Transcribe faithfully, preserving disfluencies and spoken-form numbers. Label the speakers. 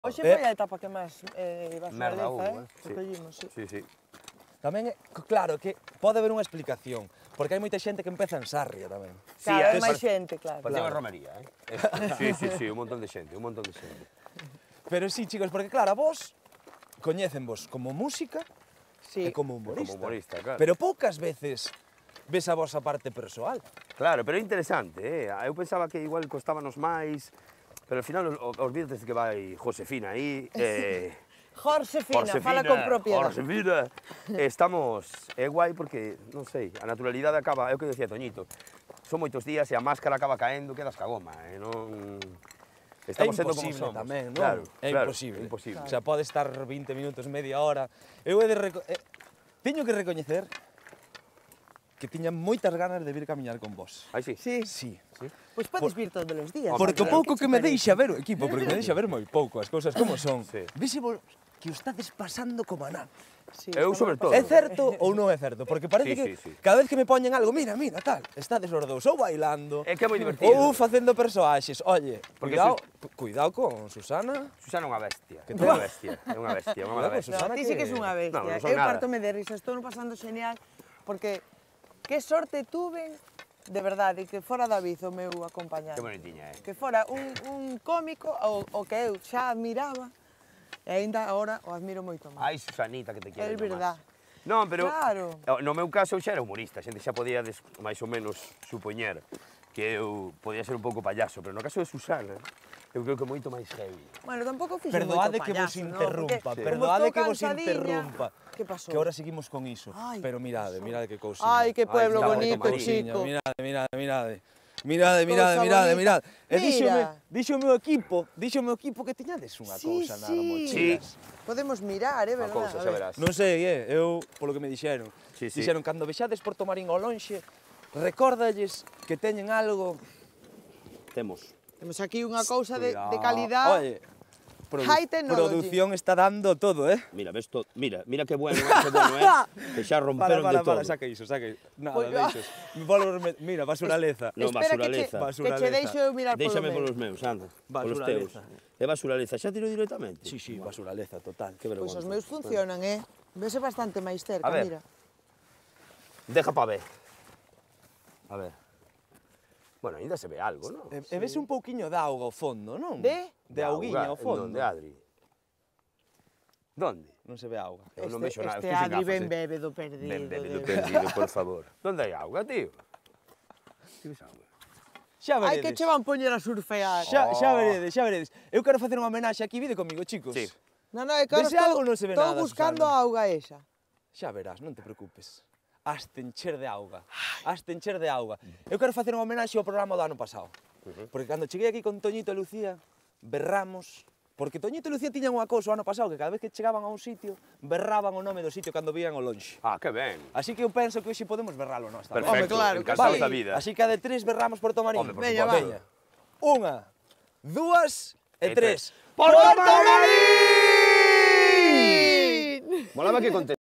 Speaker 1: Hoxe foi a etapa que máis eh,
Speaker 2: Merda
Speaker 1: vasualiza,
Speaker 2: hubo,
Speaker 1: eh?
Speaker 2: eh?
Speaker 1: Que collimos, sí.
Speaker 2: Sí, sí.
Speaker 3: Tamén, é- claro, que pode haber unha explicación, porque hai moita xente que empeza en Sarria tamén.
Speaker 2: Sí,
Speaker 1: Claro, hai
Speaker 2: eh,
Speaker 1: máis
Speaker 2: pare-
Speaker 1: xente, claro.
Speaker 2: Parecía unha
Speaker 3: Claro.
Speaker 2: romería, eh? Esto. Sí, sí, sí, un montón de xente, un montón de xente.
Speaker 3: Pero sí, chicos, porque claro, a vos coñécenvos como música
Speaker 1: Sí.
Speaker 3: e como humorista.
Speaker 2: Como humorista, claro.
Speaker 3: Pero poucas veces ves a vosa parte persoal.
Speaker 2: Claro, pero é interesante, eh? Eu pensaba que igual costábanos máis, pero ao final olvídate que vai Josefina aí, eh...
Speaker 1: Jorsefina,
Speaker 2: Jorsefina,
Speaker 1: fala con propiedade.
Speaker 2: Jorsefina. Estamos, é guai porque, non sei, a naturalidade acaba, é o que decía Toñito, son moitos días e a máscara acaba caendo, quedas ca goma, e non...
Speaker 3: É
Speaker 2: Estamos sendo como
Speaker 3: imposible
Speaker 2: somos.
Speaker 3: tamén, non?
Speaker 2: Claro,
Speaker 3: é
Speaker 2: claro,
Speaker 3: imposible.
Speaker 2: é imposible.
Speaker 3: O sea, pode estar vinte minutos, media hora. Eu he de reco eh, teño que recoñecer que tiña moitas ganas de vir camiñar con vos.
Speaker 2: Aí sí.
Speaker 1: Sí.
Speaker 3: Sí.
Speaker 1: Pois podes vir todos os días.
Speaker 3: Porque o
Speaker 1: claro,
Speaker 3: pouco
Speaker 1: che
Speaker 3: que me
Speaker 1: parece?
Speaker 3: deixa ver o equipo, porque me deixa ver moi pouco as cousas como son.
Speaker 2: Sí.
Speaker 3: Vese vos que o estades pasando como a nada.
Speaker 1: Sí,
Speaker 2: Eu
Speaker 1: estamos
Speaker 2: sobre todo.
Speaker 3: É certo ou non é certo? Porque parece
Speaker 2: Sí,
Speaker 3: que
Speaker 2: sí, sí.
Speaker 3: cada vez que me poñen algo, mira, mira, tal, estades os dous ou bailando,
Speaker 2: É que é moi divertido.
Speaker 3: ou facendo persoaxes. Oye,
Speaker 2: Porque
Speaker 3: cuidado, cuidado con Susana.
Speaker 2: Susana é unha bestia,
Speaker 3: Que
Speaker 2: é
Speaker 3: te-
Speaker 2: unha bestia, é unha bestia, unha
Speaker 3: Cuidado con
Speaker 2: bestia.
Speaker 3: Susana.
Speaker 1: No, ti
Speaker 3: que-
Speaker 1: sí que és unha bestia.
Speaker 2: Non, non son
Speaker 1: Eu
Speaker 2: nada.
Speaker 1: partome de risa, estou no pasando genial, porque que sorte tuve, de verdade, que fora David o meu acompañante.
Speaker 2: Que bonitiña, eh?
Speaker 1: Que fora un, un cómico, o, o que eu xa admiraba, e aínda agora o admiro moito máis.
Speaker 2: Ai, Susanita, que te quero.
Speaker 1: É verdad.
Speaker 2: Non, pero
Speaker 1: Claro.
Speaker 2: no meu caso eu xa era humorista, a xente xa podía des, máis ou menos supoñer que eu podía ser un pouco payaso, pero no caso de Susana, eu creo que moito máis heavy.
Speaker 1: Bueno, tampouco fixo
Speaker 3: Perdoade
Speaker 1: moito
Speaker 3: que vos
Speaker 1: payaso, ¿no?
Speaker 3: interrumpa,
Speaker 1: Porque
Speaker 3: perdoade
Speaker 1: como
Speaker 3: que
Speaker 1: estou
Speaker 3: vos
Speaker 1: cansadiña,
Speaker 3: interrumpa.
Speaker 1: Que pasou?
Speaker 3: Que ahora seguimos con iso.
Speaker 1: Ai,
Speaker 3: Pero
Speaker 1: que
Speaker 3: mirade,
Speaker 1: pasou?
Speaker 3: mirade que cousiña.
Speaker 1: Ai, que pueblo
Speaker 2: está
Speaker 1: bonito,
Speaker 2: bonito,
Speaker 1: chico.
Speaker 3: Mirade, mirade, mirade. Mirade, mirade,
Speaker 1: Cousa
Speaker 3: mirade,
Speaker 1: bonita.
Speaker 3: mirade. E díxome,
Speaker 1: Mira.
Speaker 3: dixo o meu equipo, dixo o meu equipo que tiñades unha
Speaker 1: Sí,
Speaker 3: cousa nas
Speaker 1: sí.
Speaker 3: mochilas.
Speaker 1: Podemos mirar, é
Speaker 2: Unha
Speaker 1: verdad.
Speaker 2: cousa,
Speaker 1: a
Speaker 2: xa
Speaker 1: ver.
Speaker 2: verás.
Speaker 3: Non sei, eh, eu, polo que me dixeron.
Speaker 2: Sí, sí.
Speaker 3: Dixeron, cando vexades Porto Marín ao lonxe, recórdalles que teñen algo...
Speaker 2: Temos.
Speaker 1: Temos aquí unha cousa de, de
Speaker 3: Cuidado.
Speaker 1: calidad.
Speaker 3: Oye, produ
Speaker 1: High technology.
Speaker 3: produción está dando todo, eh?
Speaker 2: Mira, ves todo, mira, mira que bueno, que bueno, eh? Que xa
Speaker 3: Para,
Speaker 2: romperon
Speaker 3: para,
Speaker 2: de todo.
Speaker 3: para, saca iso, saca iso. Nada,
Speaker 1: Pois,
Speaker 3: deixos. Volver, mira, basuraleza.
Speaker 2: No,
Speaker 1: Espera
Speaker 2: basuraleza.
Speaker 1: Que che, que che
Speaker 3: Basuraleza.
Speaker 1: deixo eu mirar
Speaker 2: Déixame
Speaker 1: polo
Speaker 2: polos
Speaker 1: meu.
Speaker 2: meus, anda. Polos teus.
Speaker 3: Basuraleza.
Speaker 2: É basuraleza, xa tiro directamente.
Speaker 3: Sí, sí, basuraleza, total.
Speaker 2: Que
Speaker 1: Pois
Speaker 2: vergonza.
Speaker 1: os meus funcionan, eh? Vese bastante máis cerca,
Speaker 2: A ver.
Speaker 1: mira.
Speaker 2: Deja pa ver. A ver. Bueno, ainda se ve algo, non?
Speaker 3: E, e ves un pouquiño de auga ao fondo, non?
Speaker 1: De?
Speaker 3: De auguiña ao fondo.
Speaker 2: Donde, Adri? Donde?
Speaker 3: Non se ve auga.
Speaker 2: Eu non
Speaker 1: Este,
Speaker 2: vexo nada.
Speaker 1: este
Speaker 2: estou sen
Speaker 1: Adri
Speaker 2: gafas,
Speaker 1: ben
Speaker 2: eh.
Speaker 1: bebe do perdido.
Speaker 2: Ben bebe
Speaker 1: de
Speaker 2: do
Speaker 1: verdad.
Speaker 2: perdido, por favor. Donde hai auga, tío? Ti ves auga?
Speaker 3: Xa
Speaker 1: Ai,
Speaker 3: veredes.
Speaker 1: que che van poñer a surfear.
Speaker 3: Xa, xa
Speaker 2: Oh.
Speaker 3: veredes, xa veredes. Eu quero facer unha homenaxe aquí, vide comigo, chicos.
Speaker 2: Sí.
Speaker 1: No, no, é que ahora
Speaker 3: Dese
Speaker 1: estou,
Speaker 3: algo non se ve
Speaker 1: estou
Speaker 3: nada,
Speaker 1: buscando
Speaker 3: Susana.
Speaker 1: a auga esa.
Speaker 3: Xa verás, non te preocupes. Has de encher de auga. Has de encher de auga. Eu quero facer unha homenaxe ao programa do ano pasado. Porque cando cheguei aquí con Toñito e Lucía, berramos. Porque Toñito e Lucía tiñan unha cousa o ano pasado, que cada vez que chegaban a un sitio, berraban o nome do sitio cando vían ao lonxe.
Speaker 2: Ah, que ben.
Speaker 3: Así que eu penso que hoxe podemos berralo nós tamén.
Speaker 2: Perfecto,
Speaker 1: Home, claro,
Speaker 2: encantados
Speaker 1: que
Speaker 2: da
Speaker 1: sí.
Speaker 2: vida.
Speaker 3: Así que a de tres berramos Porto Marín.
Speaker 2: Home, por
Speaker 1: Veña,
Speaker 2: suposto.
Speaker 1: va.
Speaker 3: Unha, dúas e,
Speaker 2: E
Speaker 3: tres.
Speaker 2: tres. Porto Marín! Molaba que conte